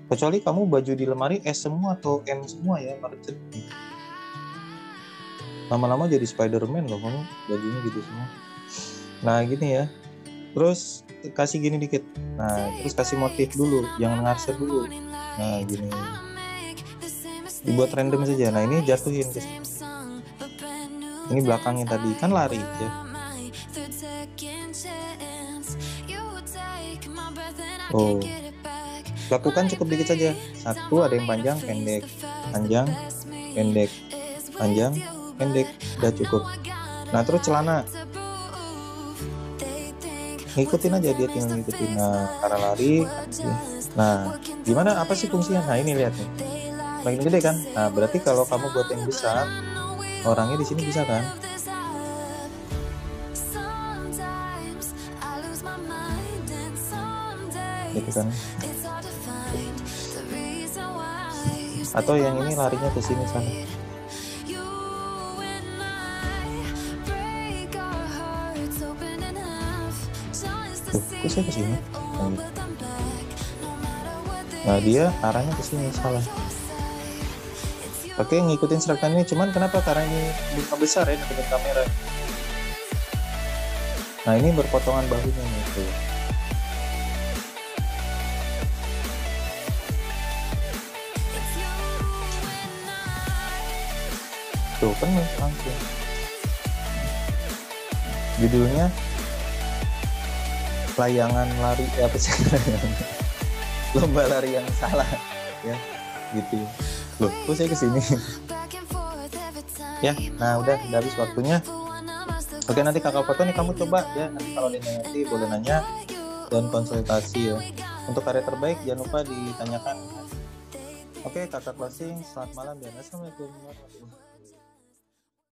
Kecuali kamu baju di lemari S semua atau M semua ya, market. Lama-lama jadi Spider-Man loh kamu, bajunya gitu semua. Nah gini ya, terus kasih gini dikit. Nah terus kasih motif dulu, jangan ngarsir dulu. Nah gini, dibuat random saja. Nah ini jatuhin ke sini. Ini belakangnya tadi kan lari ya. Oh, lakukan cukup dikit saja. Satu ada yang panjang, pendek, panjang, pendek, panjang, pendek, udah cukup. Nah terus celana, ngikutin aja, dia tinggal ngikutin. Nah cara lari. Nah gimana, apa sih fungsinya? Nah ini lihat nih, makin gede kan. Nah berarti kalau kamu buat yang besar, orangnya di sini bisa kan? Gitu kan? Atau yang ini larinya ke sini sana. Tuh, kok saya ke sini? Nah dia arahnya ke sini, salah. Oke, ngikutin serakan ini, cuman kenapa? Karena ini buka besar ya dengan kamera. Nah ini berpotongan bahunya nih tuh. Tuh kan langsung. Judulnya layangan lari, apa sih? Lomba lari yang salah ya, gitu. Loh, kok saya kesini? Ya, nah udah habis waktunya. Oke, nanti kakak foto nih, kamu coba ya. Nanti kalau nanti boleh nanya dan konsultasi ya. Untuk karya terbaik jangan lupa ditanyakan. Oke, kakak closing. Selamat malam dan assalamualaikum warahmatullahi wabarakatuh.